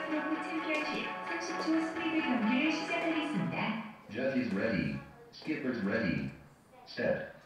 프로브 챔피언십 30초 스피드 경기를 시작하겠습니다. Judges ready. Skippers ready. Set.